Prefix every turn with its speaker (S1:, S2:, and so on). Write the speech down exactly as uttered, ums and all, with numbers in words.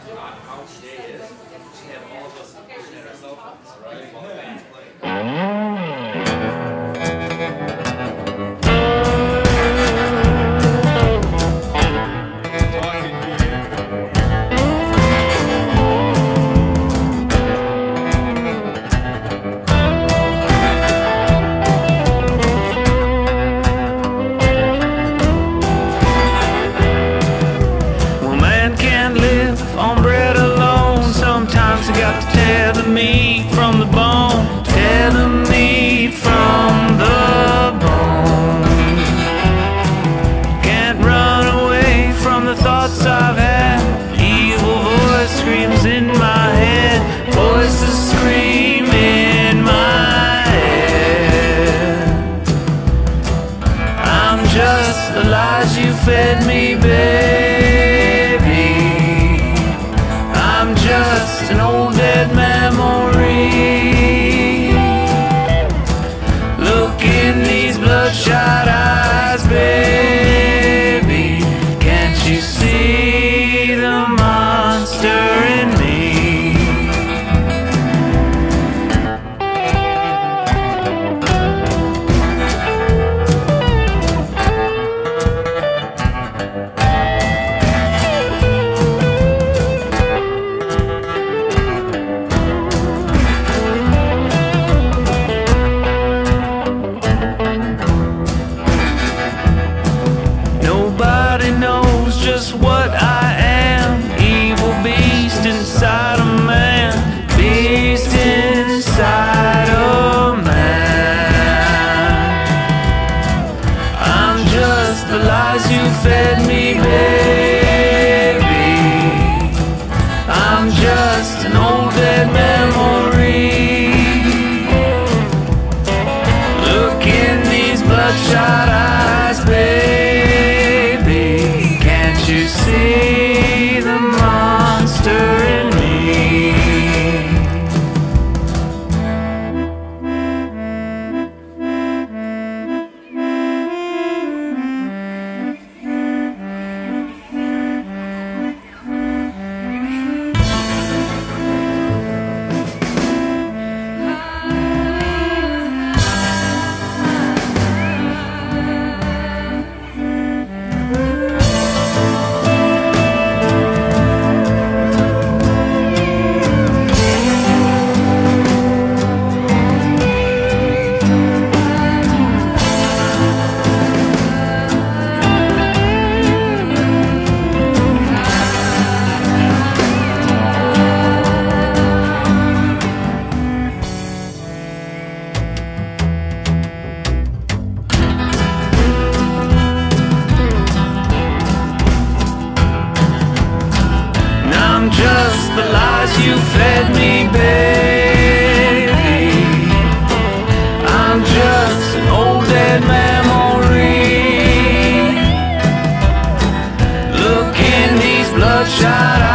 S1: how today is, she had all of us looking at our cell phones, right? While the band's playing.
S2: Meat from the bone, tear the meat from the bone. Can't run away from the thoughts I've had. Evil voice screams in my head. Voices scream in my head. I'm just the lies you fed me, baby. I'm just an old dead memory. Look in these bloodshot eyes, baby. Can't you see the monster in me? What I am, evil beast inside a man, beast inside a man. I'm just the lies you fed me, baby. I'm just an old dead memory. Look in these bloodshot eyes, baby. You see the monster in me. Shine